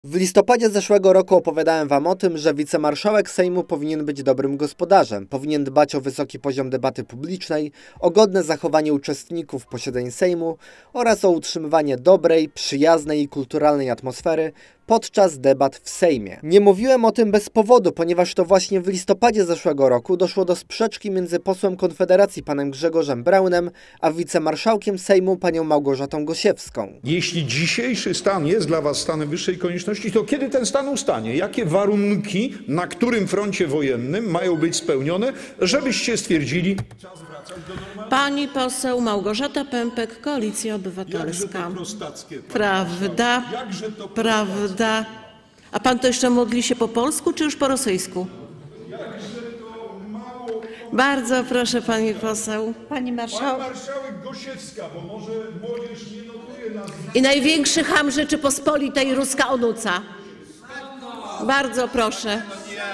W listopadzie zeszłego roku opowiadałem wam o tym, że wicemarszałek Sejmu powinien być dobrym gospodarzem, powinien dbać o wysoki poziom debaty publicznej, o godne zachowanie uczestników posiedzeń Sejmu oraz o utrzymywanie dobrej, przyjaznej i kulturalnej atmosfery podczas debat w Sejmie. Nie mówiłem o tym bez powodu, ponieważ to właśnie w listopadzie zeszłego roku doszło do sprzeczki między posłem Konfederacji panem Grzegorzem Braunem, a wicemarszałkiem Sejmu panią Małgorzatą Gosiewską. Jeśli dzisiejszy stan jest dla was stanem wyższej konieczności, to kiedy ten stan ustanie? Jakie warunki, na którym froncie wojennym mają być spełnione, żebyście stwierdzili, czas wracać do normalności? Pani poseł Małgorzata Pępek, Koalicja Obywatelska. Prawda, prawda. A pan to jeszcze modli się po polsku, czy już po rosyjsku? Bardzo proszę, pani poseł. Pani marszałek Gosiewska, bo może młodzież nie notuje nazwiska. I największy cham Rzeczypospolitej, ruska onuca. Bardzo proszę.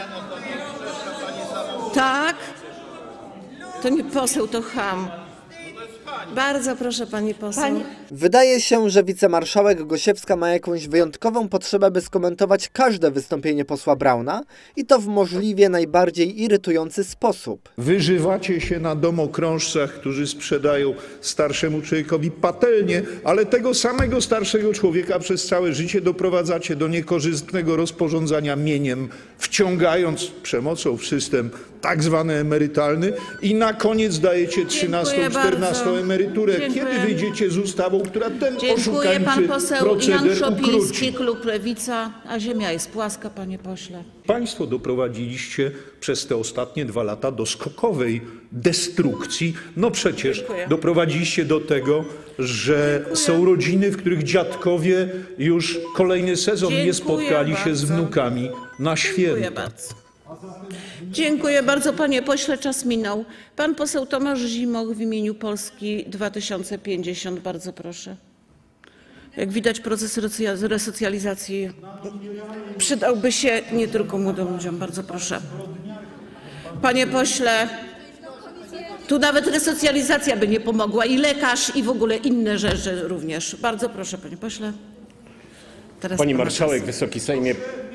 Tak? To nie poseł, to cham. Bardzo proszę, pani poseł. Wydaje się, że wicemarszałek Gosiewska ma jakąś wyjątkową potrzebę, by skomentować każde wystąpienie posła Brauna i to w możliwie najbardziej irytujący sposób. Wyżywacie się na domokrążcach, którzy sprzedają starszemu człowiekowi patelnię, ale tego samego starszego człowieka przez całe życie doprowadzacie do niekorzystnego rozporządzania mieniem, wciągając przemocą w system tak zwany emerytalny i na koniec dajecie 13., 14. emeryturę. Dziękuję. Kiedy wyjdziecie z ustawą, która ten Dziękuję. Pan oszukańczy poseł Jan proceder Szopiński, ukróci? klub Lewica, a ziemia jest płaska, panie pośle. Państwo doprowadziliście przez te ostatnie 2 lata do skokowej destrukcji. No przecież Dziękuję. doprowadziliście do tego, że są rodziny, w których dziadkowie już kolejny sezon nie spotkali się z wnukami na Dziękuję święta. bardzo. Dziękuję bardzo, panie pośle, czas minął. Pan poseł Tomasz Zimoch w imieniu Polski 2050, bardzo proszę. Jak widać, proces resocjalizacji przydałby się nie tylko młodym ludziom, bardzo proszę. Panie pośle, tu nawet resocjalizacja by nie pomogła i lekarz i w ogóle inne rzeczy również. Bardzo proszę, panie pośle. Teraz Pani pana marszałek, czas. Wysoki Sejmie,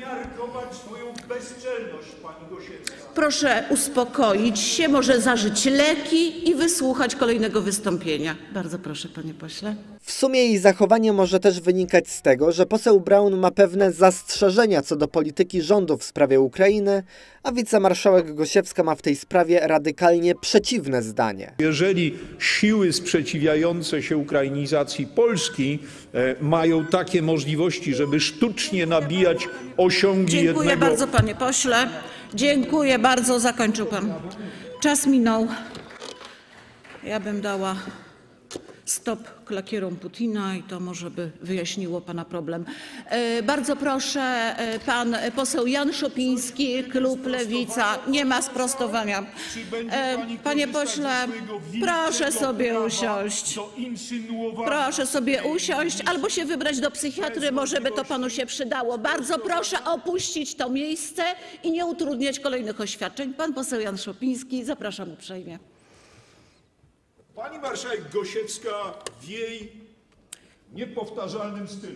Proszę uspokoić się, może zażyć leki i wysłuchać kolejnego wystąpienia. Bardzo proszę, panie pośle. W sumie jej zachowanie może też wynikać z tego, że poseł Braun ma pewne zastrzeżenia co do polityki rządu w sprawie Ukrainy, a wicemarszałek Gosiewska ma w tej sprawie radykalnie przeciwne zdanie. Jeżeli siły sprzeciwiające się ukrainizacji Polski mają takie możliwości, żeby sztucznie nabijać osiągi Dziękuję jednego... bardzo, panie pośle. Dziękuję bardzo. Zakończył pan. Czas minął. Ja bym dała stop klakierom Putina i to może by wyjaśniło pana problem. Bardzo proszę, pan poseł Jan Szopiński, klub Lewica. Nie ma sprostowania. Panie pośle, proszę sobie usiąść. Proszę sobie usiąść albo się wybrać do psychiatry, może by to panu się przydało. Bardzo proszę opuścić to miejsce i nie utrudniać kolejnych oświadczeń. Pan poseł Jan Szopiński, zapraszam uprzejmie. Pani marszałek Gosiewska w jej niepowtarzalnym stylu.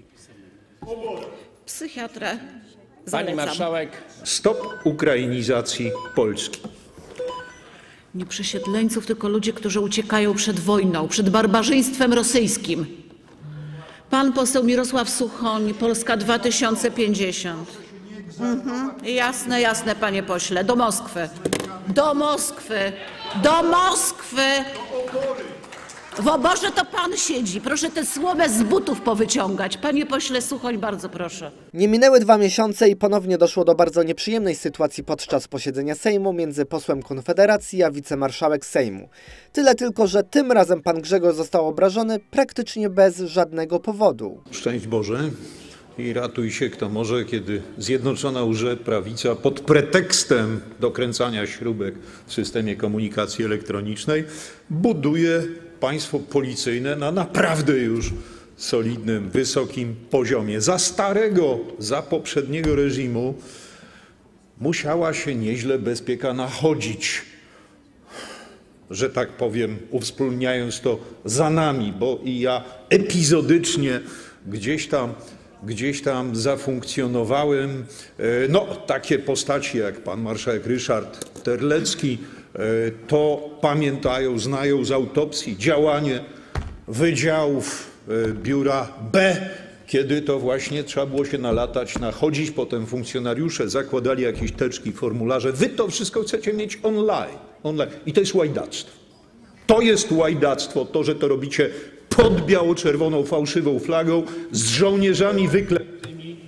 Psychiatrę pani zalecam. marszałek, Stop ukrainizacji Polski. Nie przesiedleńców, tylko ludzie, którzy uciekają przed wojną, przed barbarzyństwem rosyjskim. Pan poseł Mirosław Suchoń, Polska 2050. Jasne, jasne, panie pośle. Do Moskwy. Do Moskwy. Do Moskwy. W oborze to pan siedzi. Proszę tę słomę z butów powyciągać. Panie pośle Suchoń, bardzo proszę. Nie minęły 2 miesiące i ponownie doszło do bardzo nieprzyjemnej sytuacji podczas posiedzenia Sejmu między posłem Konfederacji a wicemarszałek Sejmu. Tyle tylko, że tym razem pan Grzegorz został obrażony praktycznie bez żadnego powodu. Szczęść Boże i ratuj się kto może, kiedy Zjednoczona Prawica pod pretekstem dokręcania śrubek w systemie komunikacji elektronicznej buduje państwo policyjne na naprawdę już solidnym, wysokim poziomie. Za starego, za poprzedniego reżimu musiała się nieźle bezpieka nachodzić, że tak powiem, uwspólniając to za nami, bo i ja epizodycznie gdzieś tam gdzieś tam zafunkcjonowałem. No, takie postaci jak pan marszałek Ryszard Terlecki to pamiętają, znają z autopsji działanie wydziałów biura B, kiedy to właśnie trzeba było się nalatać, nachodzić, potem funkcjonariusze zakładali jakieś teczki, formularze. Wy to wszystko chcecie mieć online. I to jest łajdactwo. To jest łajdactwo, to, że to robicie pod biało-czerwoną, fałszywą flagą, z żołnierzami wyklętymi.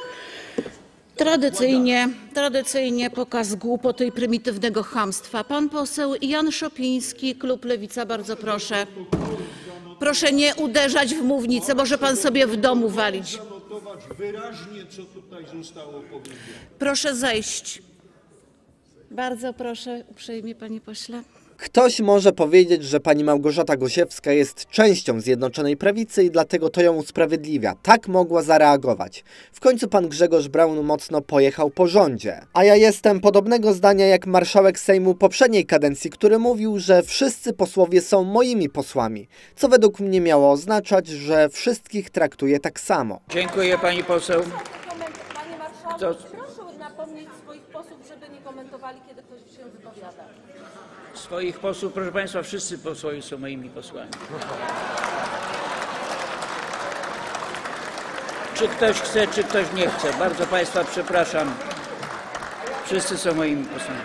Tradycyjnie pokaz głupoty i prymitywnego chamstwa. Pan poseł Jan Szopiński, klub Lewica, bardzo proszę. Proszę nie uderzać w mównicę, może pan sobie w domu walić. Wyraźnie, co tutaj zostało powiedziane. Proszę zejść. Bardzo proszę, uprzejmie, panie pośle. Ktoś może powiedzieć, że pani Małgorzata Gosiewska jest częścią Zjednoczonej Prawicy i dlatego to ją usprawiedliwia. Tak mogła zareagować. W końcu pan Grzegorz Braun mocno pojechał po rządzie. A ja jestem podobnego zdania jak marszałek Sejmu poprzedniej kadencji, który mówił, że wszyscy posłowie są moimi posłami, co według mnie miało oznaczać, że wszystkich traktuje tak samo. Dziękuję, pani poseł. Panie marszałku, proszę napomnieć swoich posłów, żeby nie komentowali, kiedy ktoś się wypowiada. Swoich posłów, proszę państwa, wszyscy posłowie są moimi posłami. Czy ktoś chce, czy ktoś nie chce. Bardzo państwa przepraszam. Wszyscy są moimi posłami.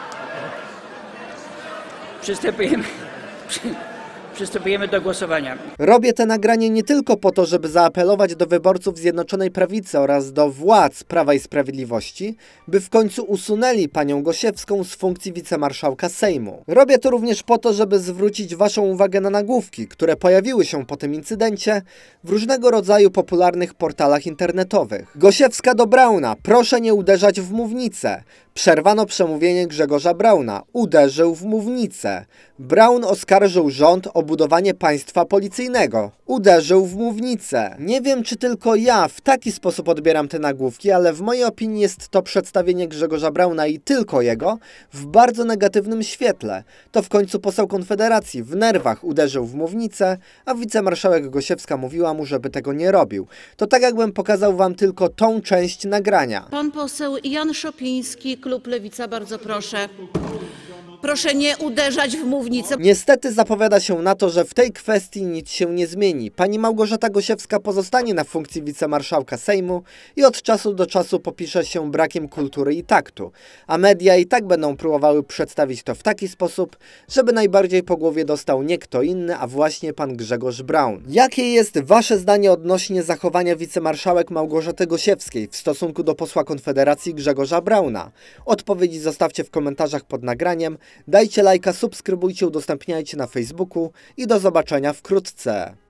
Przystępujemy do głosowania. Robię te nagranie nie tylko po to, żeby zaapelować do wyborców Zjednoczonej Prawicy oraz do władz Prawa i Sprawiedliwości, by w końcu usunęli panią Gosiewską z funkcji wicemarszałka Sejmu. Robię to również po to, żeby zwrócić waszą uwagę na nagłówki, które pojawiły się po tym incydencie w różnego rodzaju popularnych portalach internetowych. Gosiewska do Brauna. Proszę nie uderzać w mównicę. Przerwano przemówienie Grzegorza Brauna. Uderzył w mównicę. Braun oskarżył rząd o budowanie państwa policyjnego. Uderzył w mównicę. Nie wiem, czy tylko ja w taki sposób odbieram te nagłówki, ale w mojej opinii jest to przedstawienie Grzegorza Brauna i tylko jego w bardzo negatywnym świetle. To w końcu poseł Konfederacji w nerwach uderzył w mównicę, a wicemarszałek Gosiewska mówiła mu, żeby tego nie robił. To tak jakbym pokazał wam tylko tą część nagrania. Pan poseł Jan Szopiński, klub Lewica, bardzo proszę. Proszę nie uderzać w mównicę. Niestety zapowiada się na to, że w tej kwestii nic się nie zmieni. Pani Małgorzata Gosiewska pozostanie na funkcji wicemarszałka Sejmu i od czasu do czasu popisze się brakiem kultury i taktu. A media i tak będą próbowały przedstawić to w taki sposób, żeby najbardziej po głowie dostał nie kto inny, a właśnie pan Grzegorz Braun. Jakie jest wasze zdanie odnośnie zachowania wicemarszałek Małgorzaty Gosiewskiej w stosunku do posła Konfederacji Grzegorza Brauna? Odpowiedzi zostawcie w komentarzach pod nagraniem. Dajcie lajka, subskrybujcie, udostępniajcie na Facebooku i do zobaczenia wkrótce.